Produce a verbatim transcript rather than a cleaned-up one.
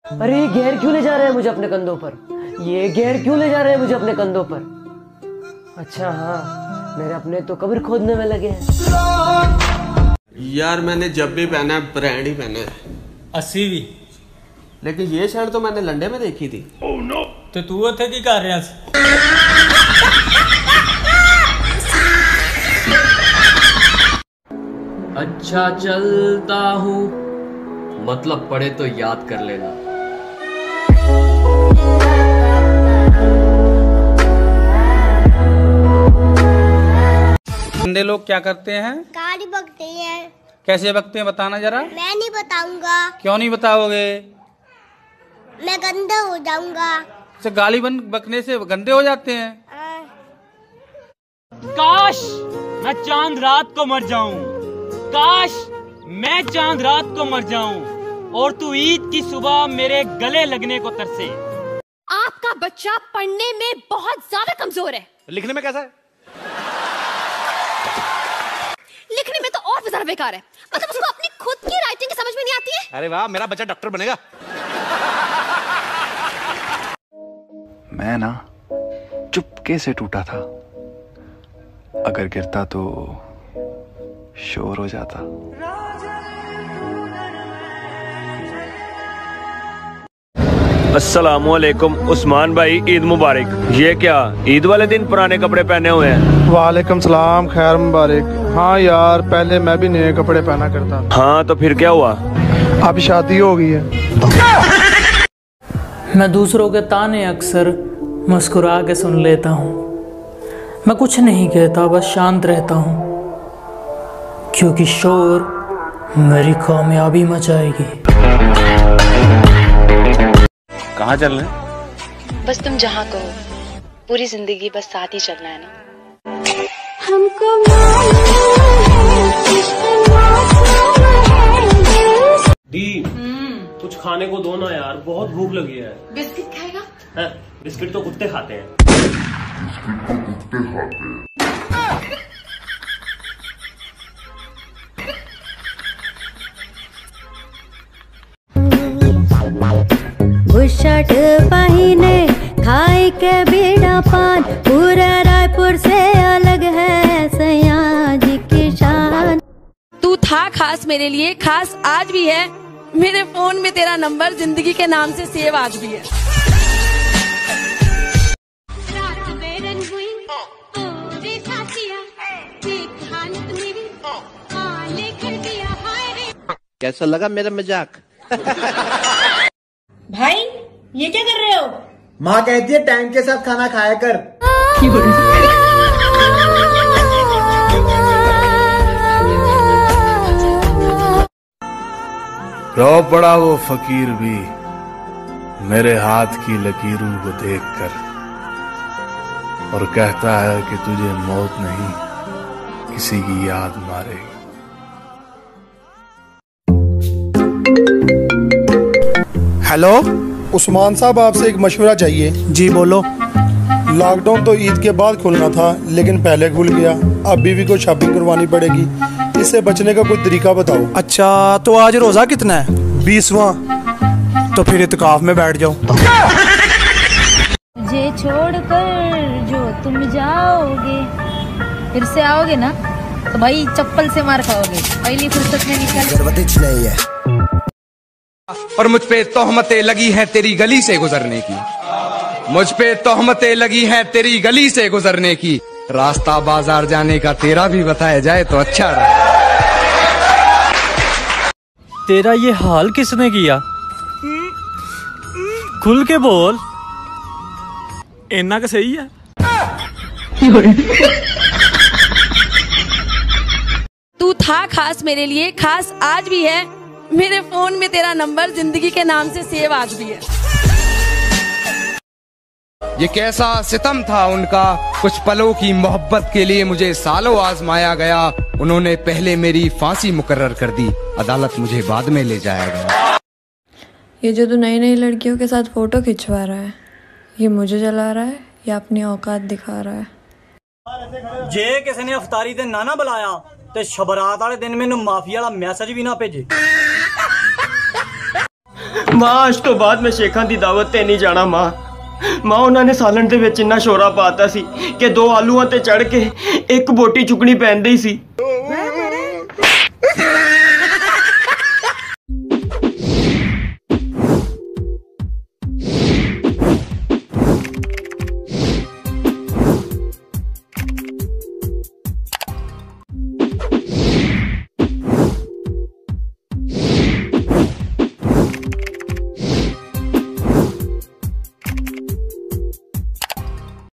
अरे ये गैर क्यों ले जा रहे हैं मुझे अपने कंधों पर? ये गैर क्यों ले जा रहे हैं मुझे अपने कंधों पर? अच्छा हाँ, मेरे अपने तो कब्र खोदने में लगे हैं। यार मैंने जब भी पहना है ब्रांड ही पहना है। अस्सी भी। लेकिन ये शर्ट तो मैंने लंडे में देखी थी। oh, no. तो तू उथे की कर रहा है? अच्छा चलता हूँ, मतलब पढ़े तो याद कर लेना। बंदे लोग क्या करते हैं? गाड़ी बकते हैं। कैसे बकते हैं बताना जरा। मैं नहीं बताऊंगा। क्यों नहीं बताओगे? मैं गंदा हो जाऊंगा। अच्छा, गाली बन बकने से गंदे हो जाते हैं? काश मैं चांद रात को मर जाऊं, काश मैं चांद रात को मर जाऊं और तू ईद की सुबह मेरे गले लगने को तरसे। आपका बच्चा पढ़ने में बहुत ज्यादा कमजोर है। लिखने में कैसा है? लिखने में तो और भी ज्यादा बेकार है। मतलब उसको अपनी खुद की राइटिंग समझ में नहीं आती है। अरे वाह, मेरा बच्चा डॉक्टर बनेगा। मैं ना चुपके से टूटा था, अगर गिरता तो शोर हो जाता। अस्सलामुअलैकुम उस्मान भाई, ईद मुबारक। ये क्या ईद वाले दिन पुराने कपड़े पहने हुए हैं? वालेकुम सलाम, खैर मुबारक। हाँ यार, पहले मैं भी नए कपड़े पहना करता था। हाँ तो फिर क्या हुआ? अब शादी हो गई है। मैं दूसरों के ताने अक्सर मुस्कुरा के सुन लेता हूँ। मैं कुछ नहीं कहता, बस शांत रहता हूँ, क्योंकि शोर मेरी कामयाबी मचाएगी। कहाँ चल रहे हैं? बस तुम जहाँ कहो, पूरी जिंदगी बस साथ ही चलना है ना। हमको दी कुछ खाने को दो ना यार, बहुत भूख लगी है। बिस्किट खाएगा? है, बिस्किट तो कुत्ते खाते हैं। बिस्किट तो कुत्ते खाते हैं। बुशर्ट पहिने खाई के बीड़ा पान, पूरा रायपुर से अलग है सैया जी की शान। तू था खास मेरे लिए, खास आज भी है। मेरे फोन में तेरा नंबर जिंदगी के नाम से सेव आज भी है। कैसा लगा मेरा मजाक? भाई ये क्या कर रहे हो? माँ कहती है टाइम के साथ खाना खाया कर। रो पड़ा वो फकीर भी मेरे हाथ की लकीरों को देखकर, और कहता है कि तुझे मौत नहीं किसी की याद मारेगी। हेलो उस्मान साहब, आपसे एक मशवरा चाहिए। जी बोलो। लॉकडाउन तो ईद के बाद खुलना था, लेकिन पहले खुल गया। अब बीवी को शॉपिंग करवानी पड़ेगी, इससे बचने का कोई तरीका बताओ। अच्छा तो आज रोजा कितना है? बीसवां। तो फिर इत्काफ में बैठ जाओ। मुझे छोड़कर जो तुम जाओगे, फिर से आओगे ना तो भाई चप्पल से मार खाओगे। पहली फुर्सत में निकल। और मुझ पे तोहमतें लगी हैं तेरी गली से गुजरने की, मुझ पे तोहमतें लगी हैं तेरी गली से गुजरने की। रास्ता बाजार जाने का तेरा भी बताया जाए तो अच्छा रहा। तेरा ये हाल किसने किया? खुल के बोल, इन्ना का सही है। तू था खास मेरे लिए, खास आज भी है। मेरे फोन में तेरा नंबर जिंदगी के नाम से सेव आज भी है। ये कैसा सितम था उनका, कुछ पलों की मोहब्बत के लिए मुझे सालों आजमाया गया। उन्होंने पहले मेरी फांसी मुकर्रर कर दी, अदालत मुझे बाद में ले जाया गया। ये जो तू नई नई लड़कियों के साथ फोटो खिंचवा रहा है, ये मुझे जला रहा है या अपनी औकात दिखा रहा है? जे किसी ने अफ्तारी ते ना ना बुलाया ते शबरात वाले दिन मैनू माफी वाला मैसेज भी ना भेजे। मां आज तो बाद मैं शेखां दी दावत ते नहीं जाना। मां मां उन्होंने सालन दे विच इन्ना शोरा पाता सी कि दो आलूआं ते चढ़ के एक बोटी चुकनी पैंदी सी।